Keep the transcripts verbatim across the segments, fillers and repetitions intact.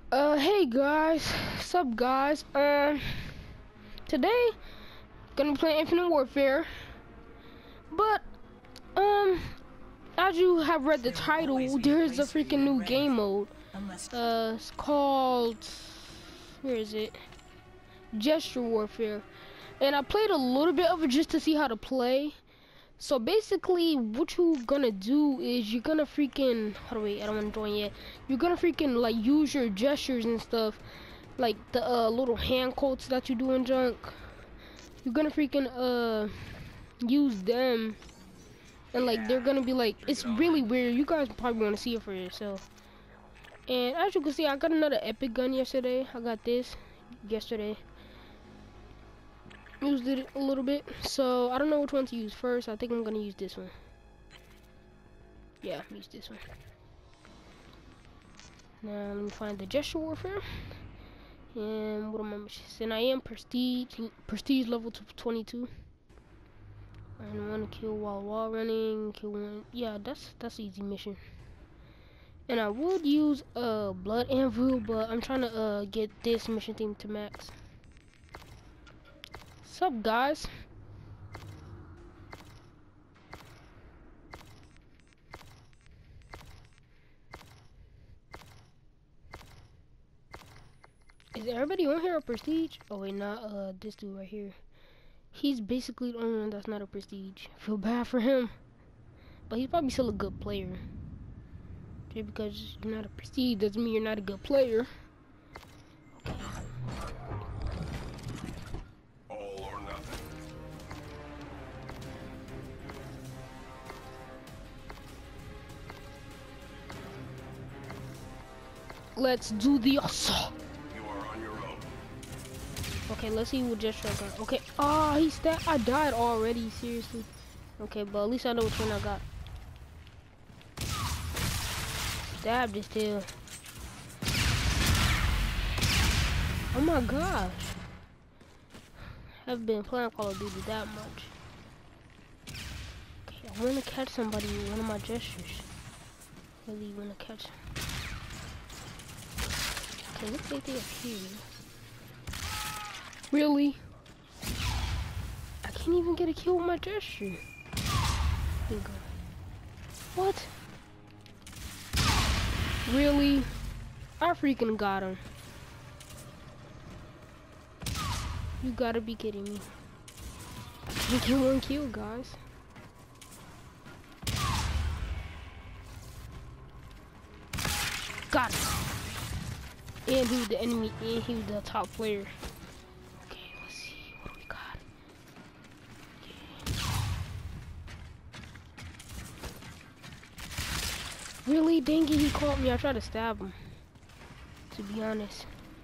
Uh, hey guys, sup guys? Um, today gonna be playing Infinite Warfare, but um, as you have read the title, there is a freaking new game mode. Uh, it's called, where is it? Gesture Warfare, and I played a little bit of it just to see how to play. So basically, what you gonna do is you're gonna freaking, hold on, wait, I don't wanna join yet. You're gonna freaking like use your gestures and stuff, like the uh, little hand quotes that you do in junk. You're gonna freaking uh use them, and like they're gonna be like, it's really weird. You guys probably wanna see it for yourself. And as you can see, I got another epic gun yesterday. I got this yesterday. Used it a little bit, so I don't know which one to use first. I think I'm gonna use this one. Yeah, use this one. Now let me find the gesture warfare. And what am I missions? And I am prestige prestige level to twenty-two. And one kill while wall running, kill one. Yeah, that's that's easy mission. And I would use uh blood anvil, but I'm trying to uh get this mission theme to max. Sup guys? Is everybody on here a prestige? Oh wait, not uh this dude right here. He's basically the only one that's not a prestige. I feel bad for him, but he's probably still a good player. Just because you're not a prestige doesn't mean you're not a good player. All or nothing. Let's do the assault. You are on your own. Okay, let's see what gesture I got. Okay, ah, oh, he stabbed. I died already, seriously. Okay, but at least I know which one I got. Stabbed it still. Oh my gosh. I haven't been playing Call of Duty that much. Okay, I want to catch somebody with one of my gestures. Really want to catch him. Okay, looks like they're up here. Really? I can't even get a kill with my gesture. Here we go. What? Really? I freaking got him. You gotta be kidding me. I can't one kill, guys. Got him. And he was the enemy, and he was the top player. Okay, let's see what we got. Okay. Really? Dang it, he caught me. I tried to stab him, to be honest.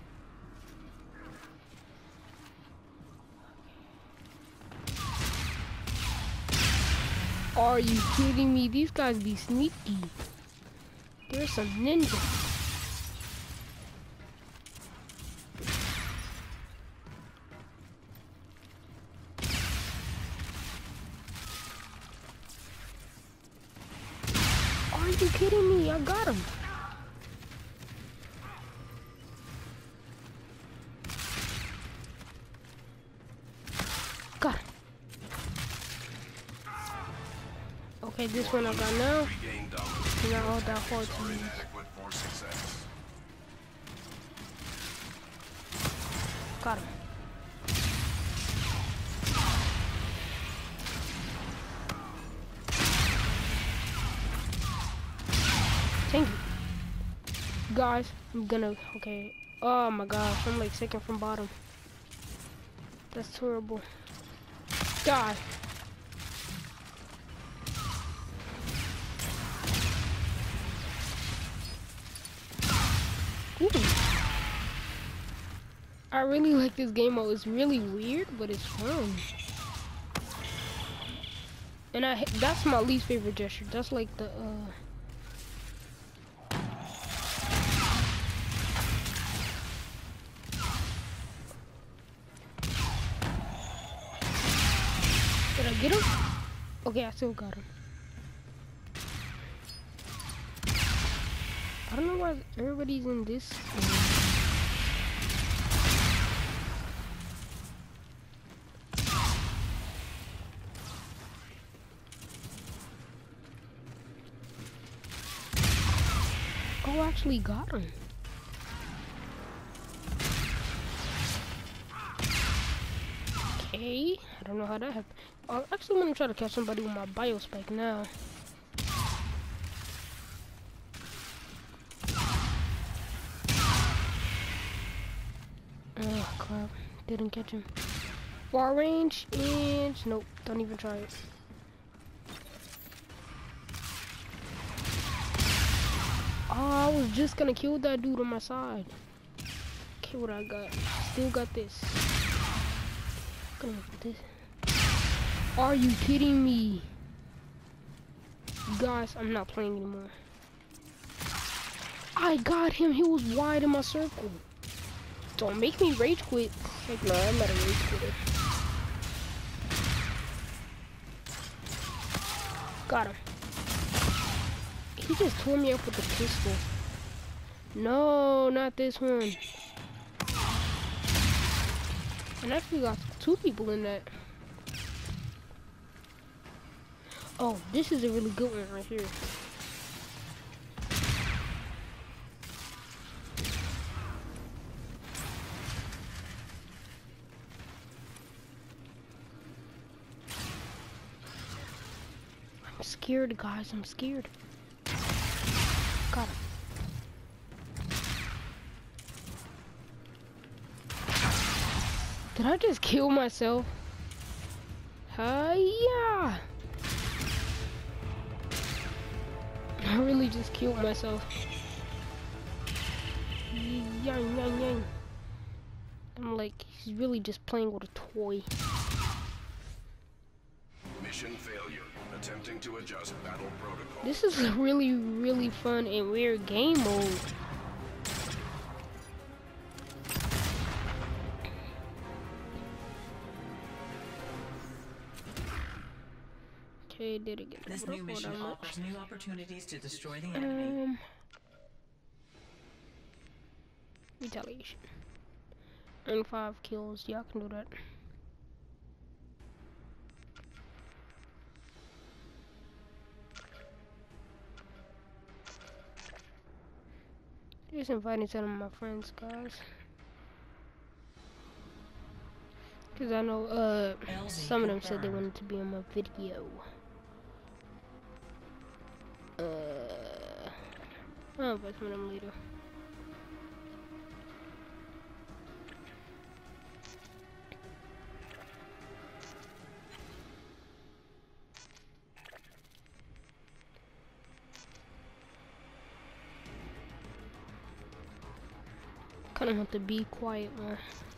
Are you kidding me? These guys be sneaky. There's some ninjas. Are you kidding me? I got him. Got him. Okay, this one I got now. It's not all that hard to use. Got him. Thank you. Guys, I'm gonna, okay. Oh my gosh, I'm like second from bottom. That's terrible. Die. Ooh. I really like this game mode. It's really weird, but it's fun. And I, that's my least favorite gesture. That's like the, uh, did I get him? Okay, I still got him. I don't know why everybody's in this. Oh, I actually got him. Okay, I don't know how that happened. Oh, actually, I'm gonna try to catch somebody with my biospike now. Oh crap, didn't catch him. Far range and nope, don't even try it. Oh, I was just gonna kill that dude on my side. Okay, what I got? Still got this. Gonna put this. Are you kidding me? Guys, I'm not playing anymore. I got him. He was wide in my circle. Don't make me rage quit. Like, no, I'm not a rage quitter. Got him. He just tore me up with the pistol. No, not this one. And I actually got two people in that. Oh, this is a really good one right here. I'm scared, guys. I'm scared. Got him. Did I just kill myself? Hiya! I really just killed myself. Yang, yang, yang. I'm like, he's really just playing with a toy. Mission failure. Attempting to adjust battle protocol. This is a really, really fun and weird game mode. Okay, did it get This new mission offers new opportunities to destroy the Um, enemy. retaliation. Earn five kills. Yeah, I can do that. Just inviting some of my friends, guys. Cause I know uh some of them said they wanted to be on my video. Uh, I'll invite some of them later. Kind of have to be quiet more.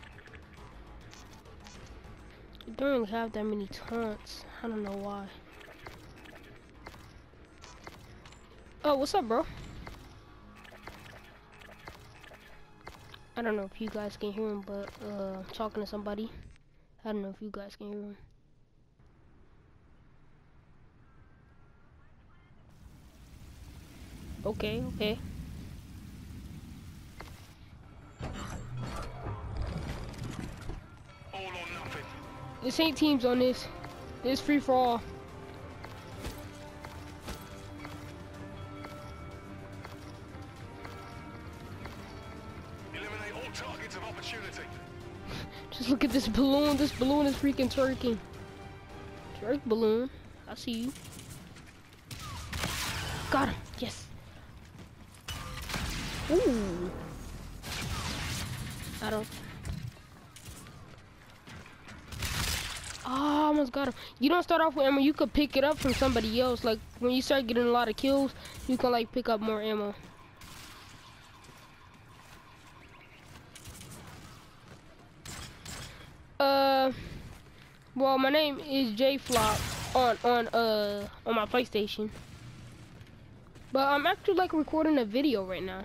I don't really have that many taunts. I don't know why. Oh, what's up, bro? I don't know if you guys can hear him, but uh, I'm talking to somebody. I don't know if you guys can hear him. Okay, okay. All or nothing. This ain't teams on this. This free for all. Eliminate all targets of opportunity. Just look at this balloon. This balloon is freaking twerking. Twerk balloon. I see you. Got him. Yes. Ooh. I don't. Oh, I almost got him. You don't start off with ammo. You could pick it up from somebody else. Like when you start getting a lot of kills, you can like pick up more ammo. Uh, well, my name is JFlop on on uh on my PlayStation, but I'm actually like recording a video right now.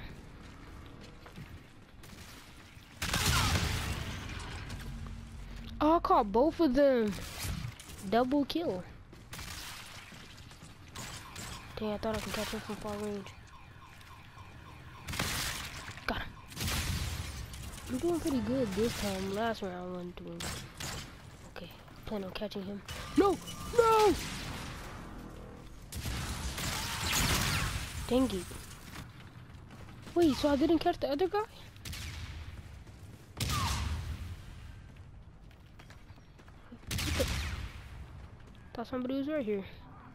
Oh, I caught both of them. Double kill. Dang, I thought I could catch him from far range. I'm doing pretty good this time. Last round I wasn't doing good. Okay, plan on catching him. No! No! Dang it. Wait, so I didn't catch the other guy? Thought somebody was right here.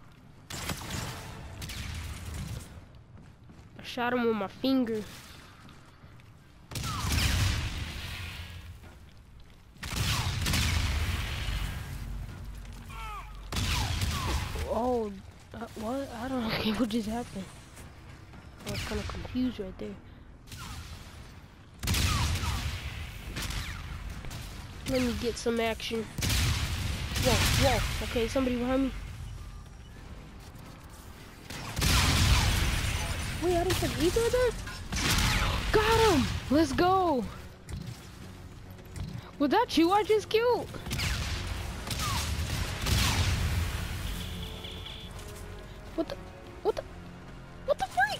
I shot him with my finger. Oh, uh, what? I don't know what just happened. I was kind of confused right there. Let me get some action. Whoa, whoa. Okay, somebody behind me. Wait, I didn't catch either of them? Got him! Let's go! Was that you I just killed? What the? What the? What the freak?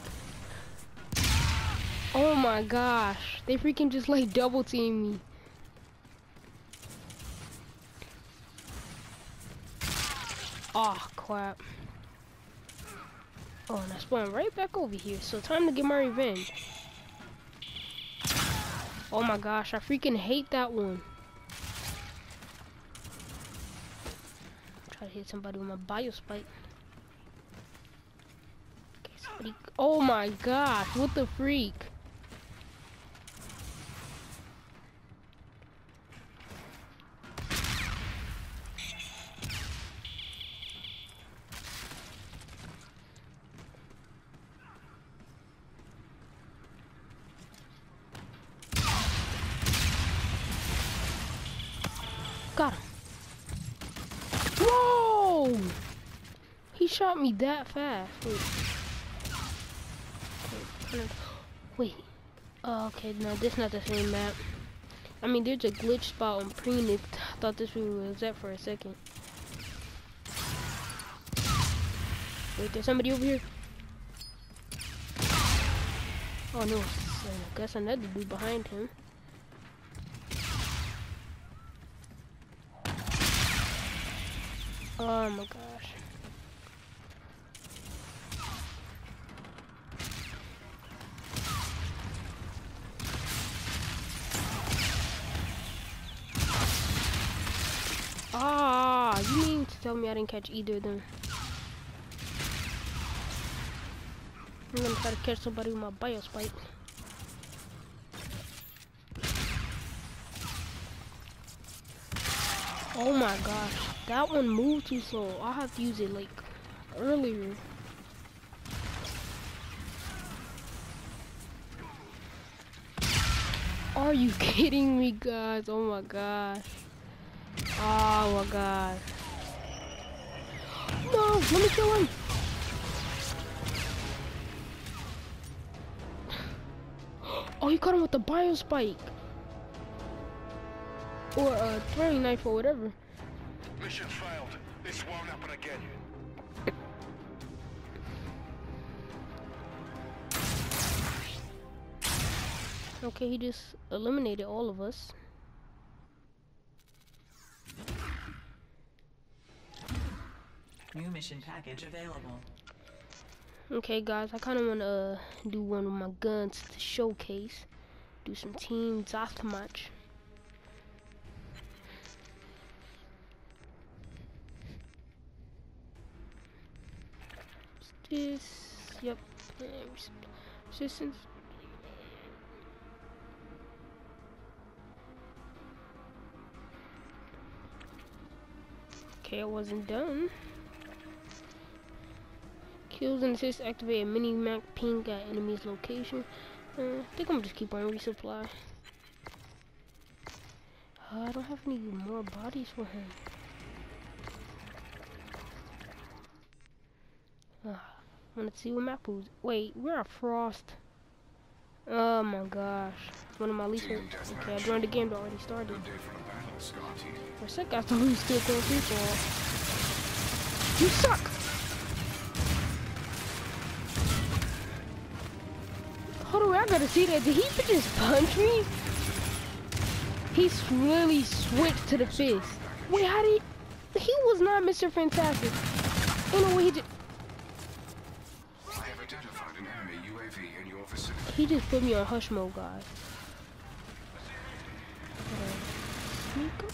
Oh my gosh. They freaking just like double team me. Oh crap. Oh, and I spawned right back over here. So time to get my revenge. Oh my gosh, I freaking hate that one. Try to hit somebody with my biospike. Okay, somebody. Oh my gosh, what the freak? Got him. Whoa! He shot me that fast. Wait. Wait. Oh, okay, no, this is not the same map. I mean, there's a glitch spot on Preenix. I thought this was that for a second. Wait, there's somebody over here. Oh no, I guess another dude behind him. Oh my gosh. Ah, you mean to tell me I didn't catch either of them? I'm gonna try to catch somebody with my biospike. Oh my gosh, that one moved too slow. I'll have to use it like earlier. Are you kidding me, guys? Oh my gosh. Oh my god. No, let me kill him. Oh, you caught him with the biospike. Or a throwing knife or whatever. Mission failed. This won't happen again. Okay, he just eliminated all of us. New mission package available. Okay, guys, I kind of want to uh, do one of my guns to showcase. Do some team deathmatch. This, yep, resistance. Okay, I wasn't done. Kills and assists activate a mini map ping at enemy's location. Uh, I think I'm just keep on resupply. Uh, I don't have any more bodies for him. Uh, I want to see what map was. Wait, we're at Frost. Oh my gosh. It's one of my least favorite. Okay, I joined the game that already started. Good day for a battle, Scotty. For a sec, I thought we were still going free fall. You suck! Hold on, I gotta see that. Did he just punch me? He's really switched to the fist. Wait, how did he? He was not Mister Fantastic. Ain't no way he just. I have identified an enemy U A V in your vicinity. He just put me on hush mode, guys. Sneak up.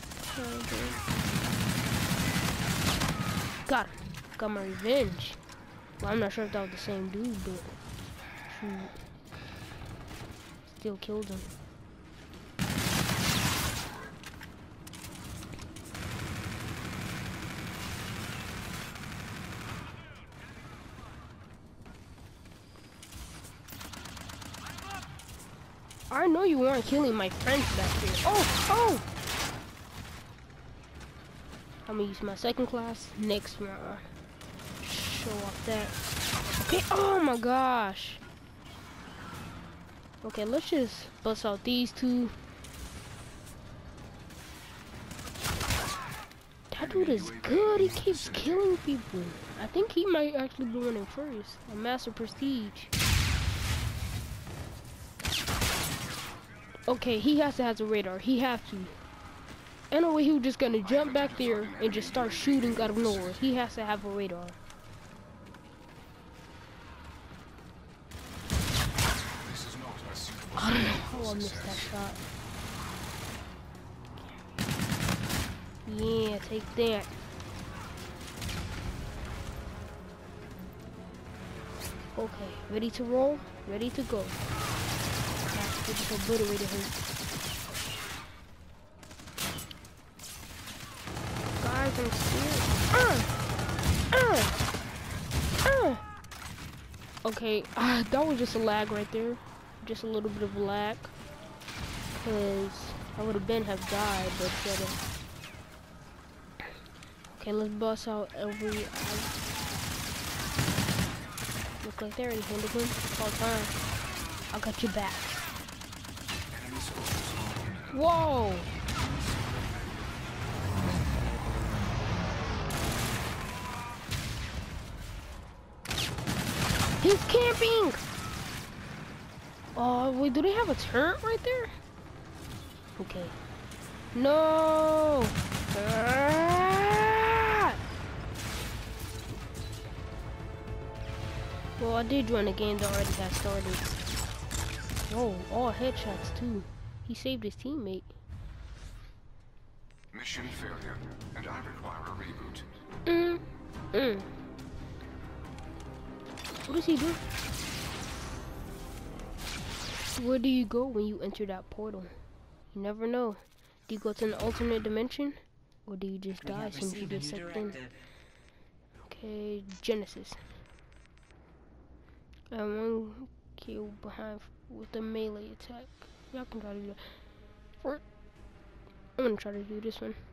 Got him. Got my revenge. Well, I'm not sure if that was the same dude, but shoot. Still killed him. I know you weren't killing my friends back here. Oh, oh! I'm gonna use my second class next round. Show off that. Okay, oh my gosh. Okay, let's just bust out these two. That dude is good. He keeps killing people. I think he might actually be winning first. A Master Prestige. Okay, he has to have a radar. He has to. Anyway, he was just gonna jump back there and just start shooting out of nowhere. He has to have a radar. I don't know how I missed that shot. Yeah, take that. Okay, ready to roll? Ready to go. Get this obliterated him. Guys, I'm scared. Uh, uh, uh. Okay, uh, that was just a lag right there. Just a little bit of a lag. Because I would have been have died, but better. Okay, let's bust out every. Uh, look like they already handled him. All time. I got your back. Whoa! He's camping! Oh, wait, do they have a turret right there? Okay. No! Ah! Well, I did join a game that already got started. Whoa, all headshots too. He saved his teammate. Mission failure, and I require a reboot. Mm. Mm. What does he do? Where do you go when you enter that portal? You never know. Do you go to an alternate dimension? Or do you just die since you get sucked in? Okay, Genesis. And one kill behind with a melee attack. Y'all can try to do that. Or I'm gonna try to do this one.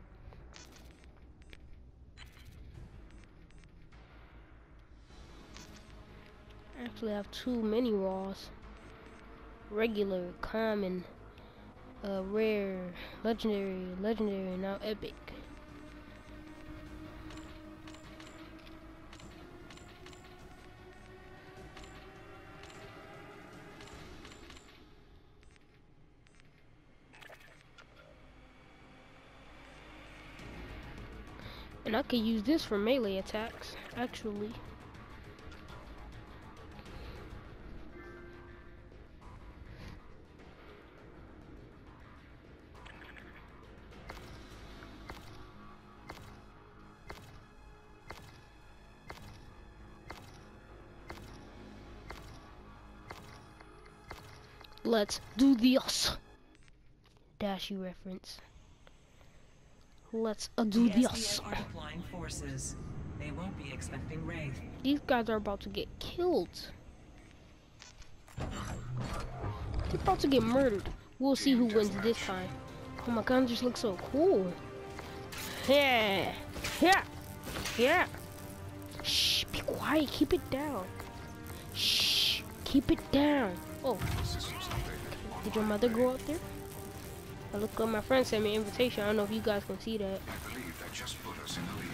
I actually have too many raws. Regular, common, uh, rare, legendary, legendary, now epic. And I could use this for melee attacks, actually. Let's do this. Dashi reference. Let's uh, do the this. are deploying forces. They won't be expecting Wraith. These guys are about to get killed. They're about to get murdered. We'll see who wins this time. Oh my god, just looks so cool. Yeah, yeah, yeah. Shh, be quiet. Keep it down. Shh, keep it down. Oh, did your mother go up there? I look up, my friend sent me an invitation. I don't know if you guys can see that. I believe that just put us in the lead.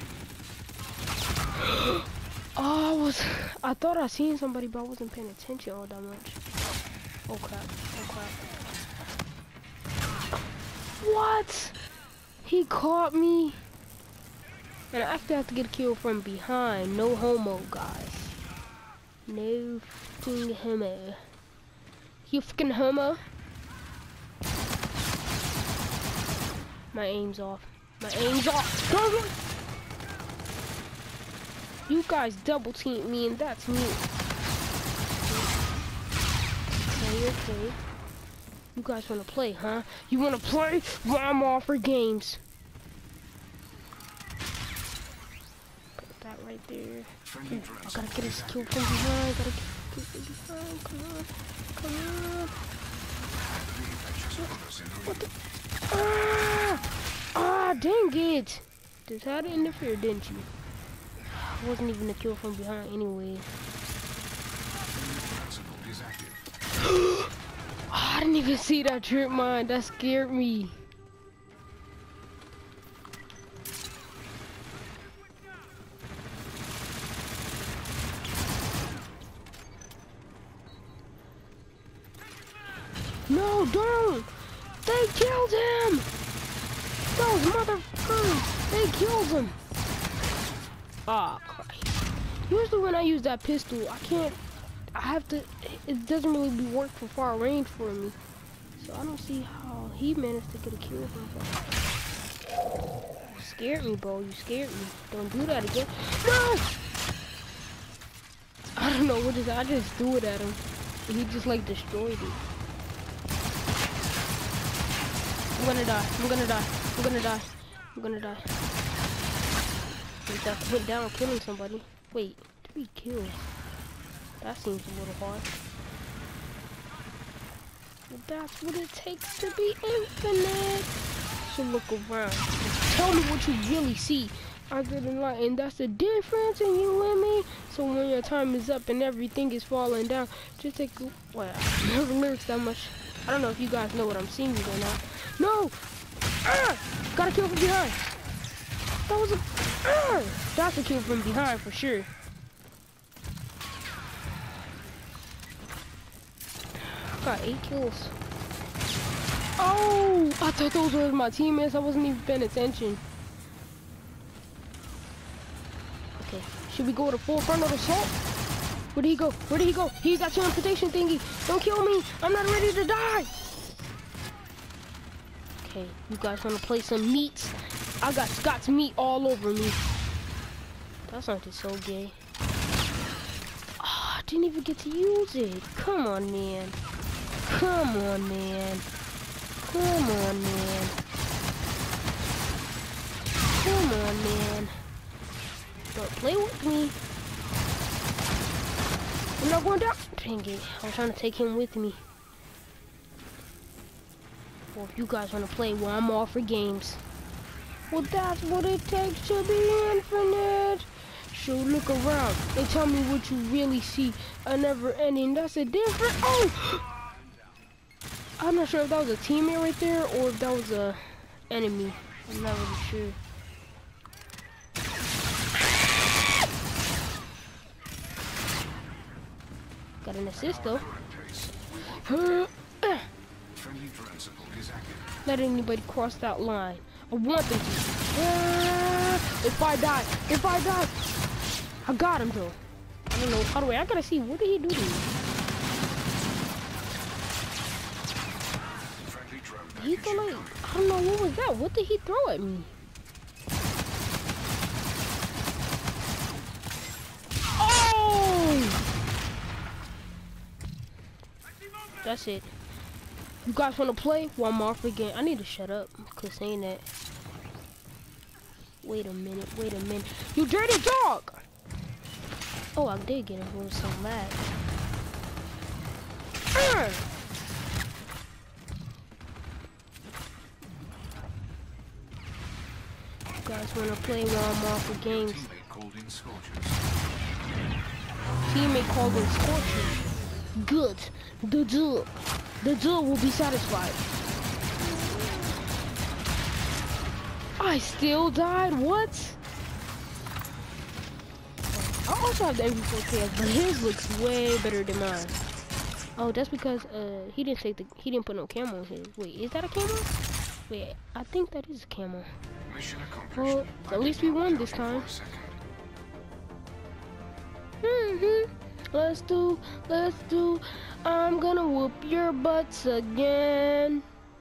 Oh, I was, I thought I seen somebody, but I wasn't paying attention all that much. Oh crap, oh crap. What? What? He caught me. And I actually have to get a kill from behind. No homo, guys. No fucking homo. You fucking homo. My aim's off. My aim's off. You guys double team me and that's me. Okay, okay. You guys wanna play, huh? You wanna play? Well, I'm all for games. Put that right there. Ooh, I gotta get a kill from behind. Gotta get a kill from behind. Come on. Come on. What the? Ah! Ah, dang it! Just had to interfere, didn't you? It wasn't even a kill from behind anyway. Oh, I didn't even see that trip mine. That scared me. No, don't! They killed him! Those motherfuckers! They killed him! Ah, oh, Christ. Usually when I use that pistol, I can't... I have to... It doesn't really be work for far range for me. So I don't see how he managed to get a kill from far. You scared me, bro. You scared me. Don't do that again. No! I don't know what is I just threw it at him. And he just like destroyed it. I'm gonna die. I'm gonna die. I'm gonna die. I'm gonna die. Wait, that went down killing somebody. Wait, three kills. That seems a little hard. Well, that's what it takes to be infinite. So look around. Tell me what you really see. Other than light, and that's the difference in you and me. So when your time is up and everything is falling down, just take a... Well, I never lyrics that much. I don't know if you guys know what I'm singing or not. No! Ah! Got a kill from behind. That was a... Ah! That's a kill from behind for sure. Got eight kills. Oh! I thought those were my teammates. I wasn't even paying attention. Okay. Should we go to full frontal assault? Where did he go? Where did he go? He got teleportation thingy. Don't kill me. I'm not ready to die. Okay, you guys want to play some meats? I got Scott's meat all over me. That sounded so gay. Oh, I didn't even get to use it. Come on, man. Come on, man. Come on, man. Come on, man. Don't play with me. I'm not going down. Dang it. I was trying to take him with me. Well, if you guys want to play, well, I'm all for games. Well, that's what it takes to be infinite. So look around and tell me what you really see. A never ending. That's a different. Oh! I'm not sure if that was a teammate right there or if that was a enemy. I'm not really sure. Got an assist though. Let anybody cross that line. I want them to. If I die, if I die, I got him though. I don't know. By the way, I gotta see what did he do to me. He threw like, I don't know what was that. What did he throw at me? Oh! That's it. You guys want to play? One more again. I need to shut up. Cause saying that. Wait a minute. Wait a minute. You dirty dog! Oh, I did get him with some lag. Uh. You guys want to play one more for games? Teammate called in Scorchers. Good. The duel. The duel will be satisfied. I still died? What? I also have the M V four K, but his looks way better than mine. Oh, that's because uh he didn't take the he didn't put no camera on his. Wait, is that a camera? Wait, I think that is a camo. Mission accomplished. Well, I at least did we not won doubt this you time. for a second. Mm-hmm. Let's do, let's do. I'm gonna whoop your butts again.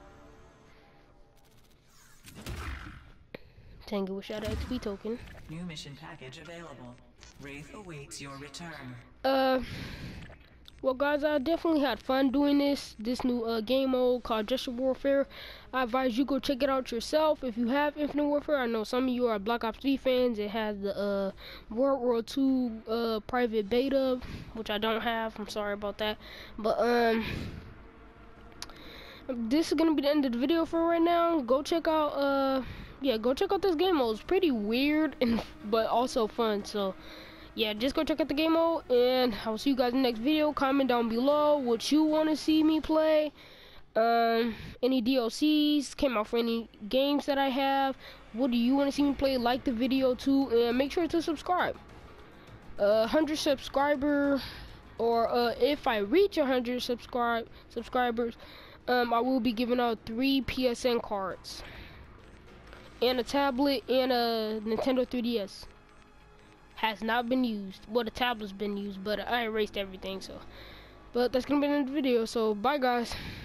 Dang it, wish I had an X P token. New mission package available. Wraith awaits your return. Uh, well, guys, I definitely had fun doing this this new uh, game mode called Just Warfare. I advise you go check it out yourself if you have Infinite Warfare. I know some of you are Black Ops three fans. It has the uh, World War two uh, private beta, which I don't have. I'm sorry about that, but um, this is gonna be the end of the video for right now. Go check out uh, yeah, go check out this game mode. It's pretty weird and but also fun. So. Yeah, just go check out the game mode, and I'll see you guys in the next video. Comment down below what you want to see me play. Um, any D L Cs came out for any games that I have. What do you want to see me play? Like the video too, and make sure to subscribe. Uh, one hundred subscriber, or uh, if I reach one hundred subscribe subscribers, um, I will be giving out three P S N cards, and a tablet, and a Nintendo three D S. Has not been used. Well, the tablet's been used, but I erased everything, so. But that's gonna be the end of the video, so bye guys.